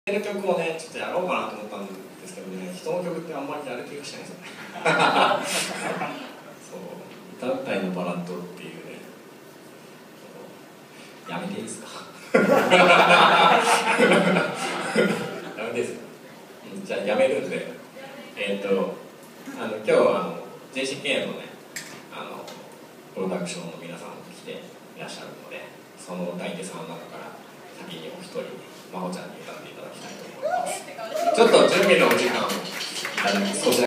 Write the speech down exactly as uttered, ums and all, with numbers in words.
る曲をね、ちょっとやろうかなと思ったんですけどね、人の曲ってあんまりやる気がしないんですよね。そう、歌うたいのバラッドっていうね、やめていいですか？やめていいですか？じゃあやめるんで、えっ、ー、と、あの今日はあの ジェーシーケー のね、あのプロダクションの皆さんも来ていらっしゃるので、その歌い手さんの中から先にお一人、真帆ちゃんに歌っていただきたいと思います。ちょっと準備のお時間をいただき少し